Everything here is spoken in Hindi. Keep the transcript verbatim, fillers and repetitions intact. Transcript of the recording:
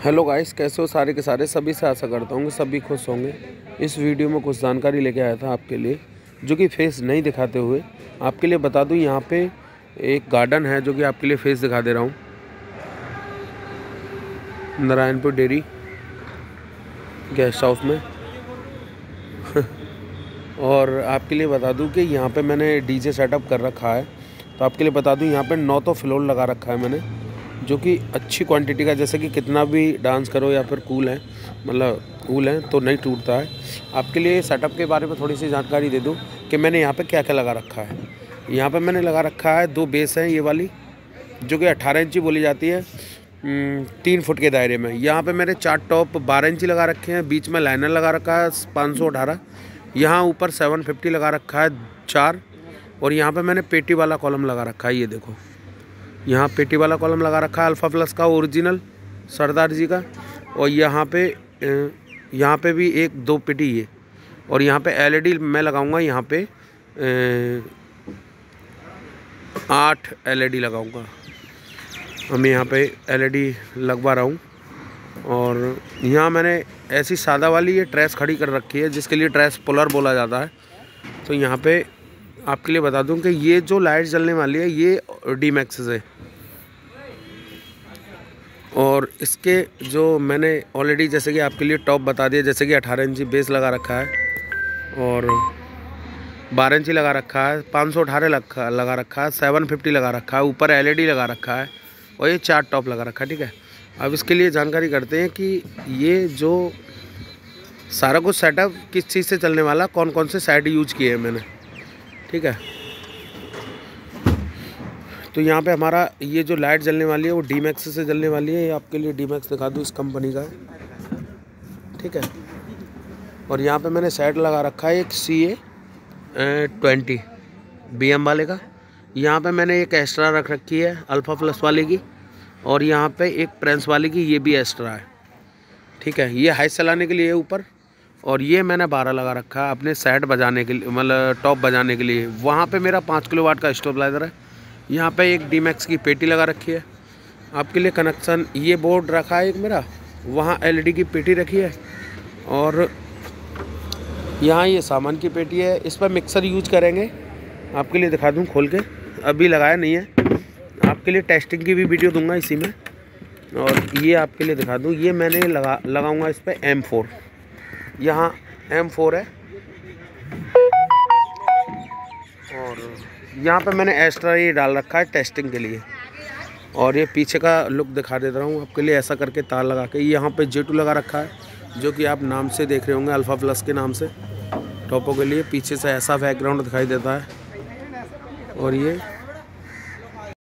हेलो गाइस, कैसे हो सारे के सारे। सभी से आशा करता हूँ कि सभी खुश होंगे। इस वीडियो में कुछ जानकारी लेके आया था आपके लिए, जो कि फेस नहीं दिखाते हुए आपके लिए बता दूँ। यहाँ पे एक गार्डन है जो कि आपके लिए फेस दिखा दे रहा हूँ। नारायणपुर डेयरी गेस्ट हाउस में और आपके लिए बता दूँ कि यहाँ पे मैंने डीजे सेटअप कर रखा है। तो आपके लिए बता दूँ, यहाँ पे नौ तो फ्लोर लगा रखा है मैंने, जो कि अच्छी क्वांटिटी का, जैसे कि कितना भी डांस करो या फिर कूल है, मतलब कूल है तो नहीं टूटता है। आपके लिए सेटअप के बारे में थोड़ी सी जानकारी दे दूं कि मैंने यहाँ पे क्या क्या लगा रखा है। यहाँ पे मैंने लगा रखा है दो बेस हैं, ये वाली जो कि अट्ठारह इंची बोली जाती है, तीन फुट के दायरे में। यहाँ पे मेरे चार टॉप बारह इंची लगा रखे हैं, बीच में लाइनर लगा रखा है पाँच सौ अठारह। यहाँ ऊपर सेवन फिफ्टी लगा रखा है चार, और यहाँ पर मैंने पेटी वाला कॉलम लगा रखा है। ये देखो, यहाँ पेटी वाला कॉलम लगा रखा है अल्फ़ा प्लस का ओरिजिनल सरदार जी का। और यहाँ पे यहाँ पे भी एक दो पेटी ये, और यहाँ पे एलईडी मैं लगाऊंगा। यहाँ पे आठ एलईडी लगाऊंगा। मैं यहाँ पे एलईडी लगवा रहा हूँ। और यहाँ मैंने ऐसी सादा वाली ये ट्रेस खड़ी कर रखी है, जिसके लिए ट्रेस पुलर बोला जाता है। तो यहाँ पे आपके लिए बता दूं कि ये जो लाइट जलने वाली है ये डी मैक्स है, और इसके जो मैंने ऑलरेडी जैसे कि आपके लिए टॉप बता दिया, जैसे कि अठारह इंची बेस लगा रखा है और बारह इंची लगा रखा है, पाँच सौ अठारह लगा लगा रखा है, सेवन फिफ्टी लगा रखा है, ऊपर एलईडी लगा रखा है, और ये चार टॉप लगा रखा है। ठीक है, अब इसके लिए जानकारी करते हैं कि ये जो सारा कुछ सेटअप किस चीज़ से चलने वाला, कौन कौन से साइड यूज किए हैं मैंने। ठीक है, तो यहाँ पे हमारा ये जो लाइट जलने वाली है वो डी मैक्स से जलने वाली है। ये आपके लिए डी मैक्स दिखा दूँ, इस कंपनी का है। ठीक है, और यहाँ पे मैंने सेट लगा रखा है एक C A twenty B M वाले का। यहाँ पे मैंने एक एक्स्ट्रा रख रखी है अल्फ़ा प्लस वाले की, और यहाँ पे एक प्रेंस वाले की, ये भी एक्स्ट्रा है। ठीक है, ये हाई चलाने के लिए ऊपर, और ये मैंने बारह लगा रखा है अपने सेट बजाने के लिए, मतलब टॉप बजाने के लिए। वहाँ पे मेरा पाँच किलो वाट का स्टेबलाइजर है। यहाँ पे एक डी मैक्स की पेटी लगा रखी है आपके लिए कनेक्शन। ये बोर्ड रखा है एक मेरा, वहाँ एलईडी की पेटी रखी है, और यहाँ ये सामान की पेटी है। इस पर मिक्सर यूज करेंगे, आपके लिए दिखा दूँ खोल के। अभी लगाया नहीं है, आपके लिए टेस्टिंग की भी वीडियो दूंगा इसी में। और ये आपके लिए दिखा दूँ, ये मैंने लगा लगाऊँगा इस पर एम फोर, यहाँ एम फोर है। और यहाँ पे मैंने एक्स्ट्रा ये डाल रखा है टेस्टिंग के लिए। और ये पीछे का लुक दिखा देता हूँ आपके लिए, ऐसा करके तार लगा के। यहाँ पे जे टू लगा रखा है, जो कि आप नाम से देख रहे होंगे, अल्फ़ा प्लस के नाम से टॉपों के लिए। पीछे से ऐसा बैकग्राउंड दिखाई देता है। और ये